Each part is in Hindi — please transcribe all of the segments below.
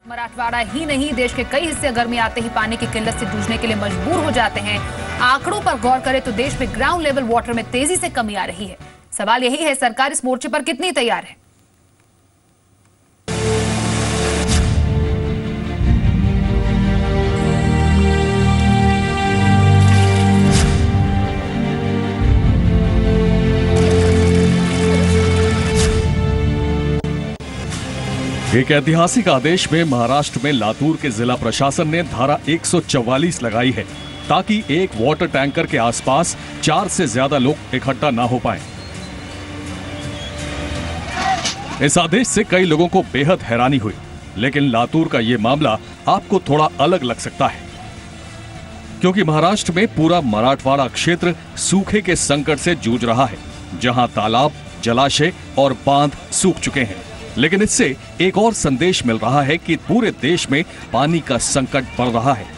मराठवाड़ा ही नहीं, देश के कई हिस्से गर्मी आते ही पानी की किल्लत से जूझने के लिए मजबूर हो जाते हैं। आंकड़ों पर गौर करें तो देश में ग्राउंड लेवल वाटर में तेजी से कमी आ रही है। सवाल यही है, सरकार इस मोर्चे पर कितनी तैयार है? एक ऐतिहासिक आदेश में महाराष्ट्र में लातूर के जिला प्रशासन ने धारा 144 लगाई है ताकि एक वाटर टैंकर के आसपास 4 से ज्यादा लोग इकट्ठा ना हो पाएं। इस आदेश से कई लोगों को बेहद हैरानी हुई, लेकिन लातूर का यह मामला आपको थोड़ा अलग लग सकता है, क्योंकि महाराष्ट्र में पूरा मराठवाड़ा क्षेत्र सूखे के संकट से जूझ रहा है, जहां तालाब, जलाशय और बांध सूख चुके हैं। लेकिन इससे एक और संदेश मिल रहा है कि पूरे देश में पानी का संकट बढ़ रहा है।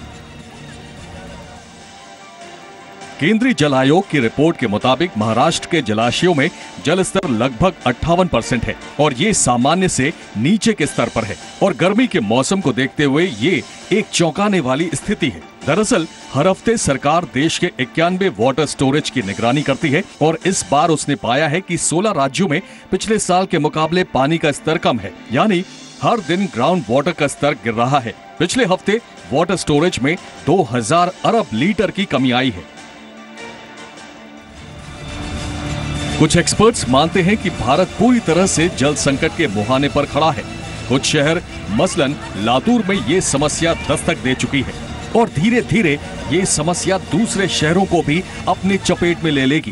केंद्रीय जल आयोग की रिपोर्ट के मुताबिक महाराष्ट्र के जलाशयों में जल स्तर लगभग 58% है और ये सामान्य से नीचे के स्तर पर है। और गर्मी के मौसम को देखते हुए ये एक चौंकाने वाली स्थिति है। दरअसल हर हफ्ते सरकार देश के 91 वाटर स्टोरेज की निगरानी करती है और इस बार उसने पाया है कि 16 राज्यों में पिछले साल के मुकाबले पानी का स्तर कम है, यानी हर दिन ग्राउंड वाटर का स्तर गिर रहा है। पिछले हफ्ते वाटर स्टोरेज में 2000 अरब लीटर की कमी आई है। कुछ एक्सपर्ट्स मानते हैं कि भारत पूरी तरह से जल संकट के मुहाने पर खड़ा है। कुछ शहर मसलन लातूर में ये समस्या दस्तक दे चुकी है और धीरे धीरे ये समस्या दूसरे शहरों को भी अपनी चपेट में ले लेगी।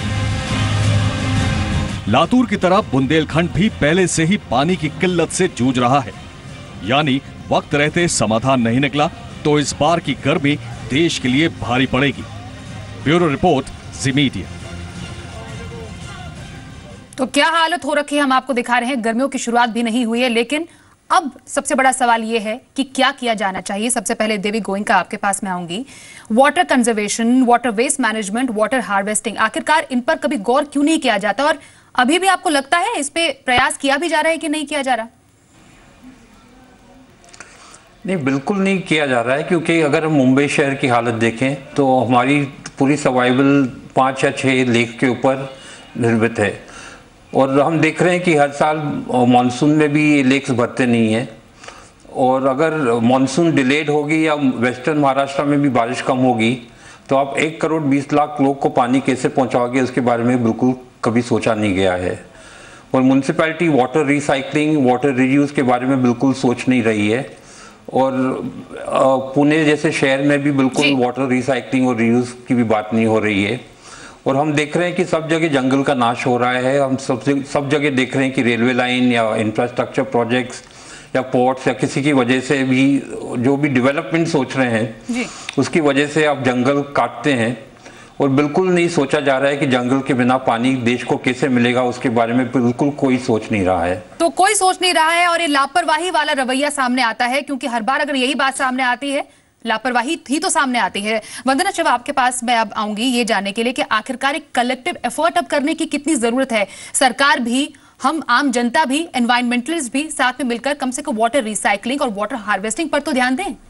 लातूर की तरह बुंदेलखंड भी पहले से ही पानी की किल्लत से जूझ रहा है, यानी वक्त रहते समाधान नहीं निकला तो इस बार की गर्मी देश के लिए भारी पड़ेगी। Bureau report, Zee media. तो क्या हालत हो रखी है हम आपको दिखा रहे हैं। गर्मियों की शुरुआत भी नहीं हुई है, लेकिन अब सबसे बड़ा सवाल यह है कि क्या किया जाना चाहिए। सबसे पहले देवी गोयनका, आपके पास मैं आऊंगी। Water conservation, water waste management, water harvesting, आखिरकार इन पर कभी गौर क्यों नहीं किया जाता और अभी भी आपको लगता है इस पे प्रयास किया भी जा रहा है कि नहीं किया जा रहा? नहीं, बिल्कुल नहीं किया जा रहा है, क्योंकि अगर हम मुंबई शहर की हालत देखें तो हमारी पूरी सर्वाइवल 5 या 6 लेक के ऊपर निर्मित है और हम देख रहे हैं कि हर साल मानसून में भी ये लेक्स भरते नहीं हैं। और अगर मानसून डिलेड होगी या वेस्टर्न महाराष्ट्र में भी बारिश कम होगी तो आप 1 करोड़ 20 लाख लोग को पानी कैसे पहुंचाओगे, उसके बारे में बिल्कुल कभी सोचा नहीं गया है। और municipality water recycling, water reuse के बारे में बिल्कुल सोच नहीं रही है। और पुणे जैसे शहर में भी बिल्कुल वाटर रिसाइकलिंग और रीयूज़ की भी बात नहीं हो रही है। और हम देख रहे हैं कि सब जगह जंगल का नाश हो रहा है। हम सब जगह देख रहे हैं कि रेलवे लाइन या इंफ्रास्ट्रक्चर प्रोजेक्ट्स या पोर्ट्स या किसी की वजह से भी जो भी डेवलपमेंट सोच रहे हैं उसकी वजह से आप जंगल काटते हैं और बिल्कुल नहीं सोचा जा रहा है कि जंगल के बिना पानी देश को कैसे मिलेगा, उसके बारे में बिल्कुल कोई सोच नहीं रहा है। तो कोई सोच नहीं रहा है और ये लापरवाही वाला रवैया सामने आता है, क्योंकि हर बार अगर यही बात सामने आती है, लापरवाही ही तो सामने आती है। वंदना, जब आपके पास मैं अब आऊंगी ये जानने के लिए कि आखिरकार एक कलेक्टिव एफर्ट अब करने की कितनी जरूरत है। सरकार भी, हम आम जनता भी, एनवायरमेंटलिस्ट भी साथ में मिलकर कम से कम वाटर रिसाइकलिंग और वाटर हार्वेस्टिंग पर तो ध्यान दें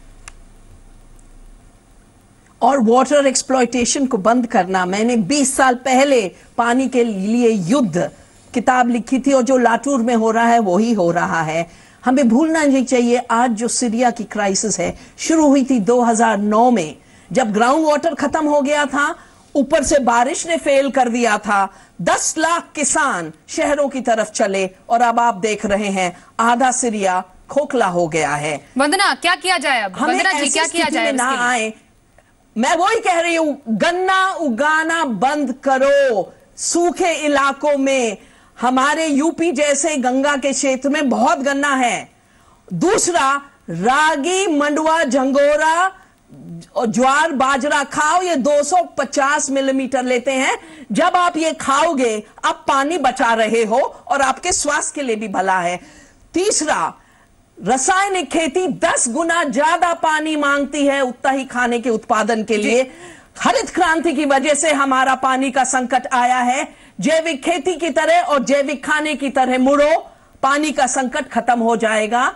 और वाटर एक्सप्लॉयटेशन को बंद करना। मैंने 20 साल पहले पानी के लिए युद्ध किताब लिखी थी और जो लातूर में हो रहा है वो ही हो रहा है। हमें भूलना नहीं चाहिए, आज जो सीरिया की क्राइसिस है शुरू हुई थी 2009 में, जब ग्राउंड वाटर खत्म हो गया था, ऊपर से बारिश ने फेल कर दिया था। 10 लाख किसान शहरों की तरफ चले और अब आप देख रहे हैं आधा सीरिया खोखला हो गया है। वंदना, क्या किया जाए अब? वंदना जी, क्या किया जाए? ना आए, मैं वही कह रही हूं, गन्ना उगाना बंद करो। सूखे इलाकों में, हमारे यूपी जैसे गंगा के क्षेत्र में बहुत गन्ना है। दूसरा, रागी, मंडुआ, झंगोरा और ज्वार, बाजरा खाओ, ये 250 मिलीमीटर लेते हैं। जब आप ये खाओगे आप पानी बचा रहे हो और आपके स्वास्थ्य के लिए भी भला है। तीसरा, रासायनिक खेती 10 गुना ज्यादा पानी मांगती है उतना ही खाने के उत्पादन के लिए। हरित क्रांति की वजह से हमारा पानी का संकट आया है। जैविक खेती की तरह और जैविक खाने की तरह मुड़ो, पानी का संकट खत्म हो जाएगा।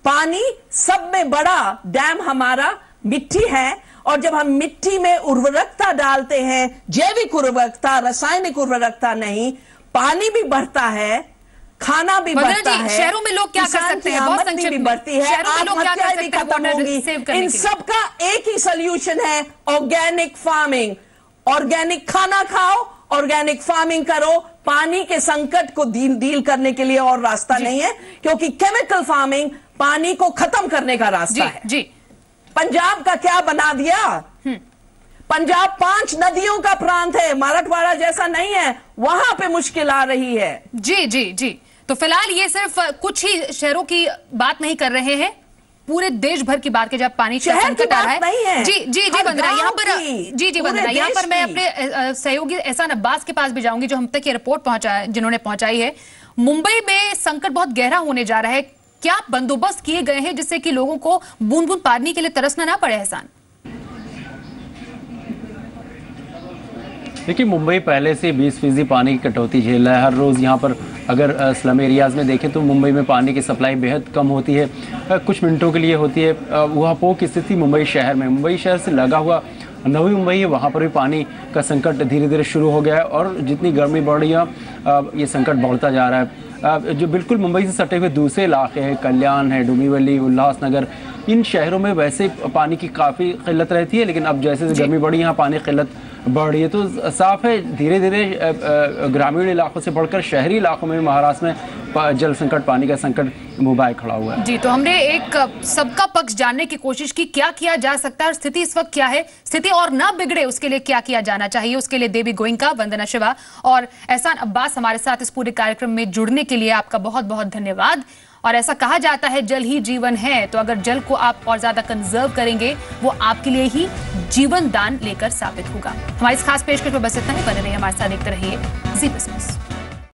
पानी सब में बड़ा डैम हमारा मिट्टी है, और जब हम मिट्टी में उर्वरकता डालते हैं, जैविक उर्वरकता, रासायनिक उर्वरकता नहीं, पानी भी बढ़ता है, खाना भी बढ़ता है, शहरों में लोग क्या कर सकते हैं, बहुत संक्षिप्त में बढ़ती है, आत्महत्या भी खत्म होगी। इन सब का एक ही सोल्यूशन है, ऑर्गेनिक फार्मिंग। ऑर्गेनिक खाना खाओ, ऑर्गेनिक फार्मिंग करो। पानी के संकट को डील करने के लिए और रास्ता नहीं है, क्योंकि केमिकल फार्मिंग पानी को खत्म करने का रास्ता है। जी। पंजाब का क्या बना दिया? पंजाब 5 नदियों का प्रांत है, मराठवाड़ा जैसा नहीं है, वहां पे मुश्किल आ रही है। जी जी जी। तो फिलहाल ये सिर्फ कुछ ही शहरों की बात नहीं कर रहे हैं, पूरे देश भर की बात के जब पानी का संकट आ रहा है। जी जी जी वंदना, यहाँ पर वंदना, यहाँ पर मैं अपने सहयोगी एहसान अब्बास के पास भी जाऊंगी, जो हम तक ये रिपोर्ट जिन्होंने पहुंचाई है। मुंबई में संकट बहुत गहरा होने जा रहा है, क्या बंदोबस्त किए गए हैं जिससे कि लोगों को बूंद बूंद पानी के लिए तरसना ना पड़े? एहसान, देखिए, मुंबई पहले से 20% पानी की कटौती झेल रहा है। हर रोज़ यहाँ पर अगर स्लम एरियाज़ में देखें तो मुंबई में पानी की सप्लाई बेहद कम होती है, कुछ मिनटों के लिए होती है। वहाँ की स्थिति मुंबई शहर में, मुंबई शहर से लगा हुआ नवी मुंबई है, वहाँ पर भी पानी का संकट धीरे धीरे शुरू हो गया है, और जितनी गर्मी बढ़ रही है ये संकट बढ़ता जा रहा है। जो बिल्कुल मुंबई से सटे हुए दूसरे इलाके हैं, कल्याण है, डोंबिवली, उल्लासनगर, इन शहरों में वैसे पानी की काफ़ी किल्लत रहती है, लेकिन अब जैसे गर्मी बढ़ी यहाँ पानी किल्लत बढ़ रही है। तो साफ है धीरे धीरे ग्रामीण इलाकों से बढ़कर शहरी इलाकों में महाराष्ट्र में जल संकट, पानी का संकट मुंह बाय खड़ा हुआ है। जी, तो हमने एक सबका पक्ष जानने की कोशिश की, क्या किया जा सकता है और स्थिति इस वक्त क्या है, स्थिति और ना बिगड़े उसके लिए क्या किया जाना चाहिए। उसके लिए देवी गोइंका, वंदना शिवा और एहसान अब्बास हमारे साथ इस पूरे कार्यक्रम में जुड़ने के लिए आपका बहुत बहुत धन्यवाद। और ऐसा कहा जाता है जल ही जीवन है, तो अगर जल को आप और ज्यादा कंजर्व करेंगे वो आपके लिए ही जीवन दान लेकर साबित होगा। हमारी इस खास पेशकश में बस इतना ही। बने रहिए हमारे साथ, देखते रहिए जी बिजनेस।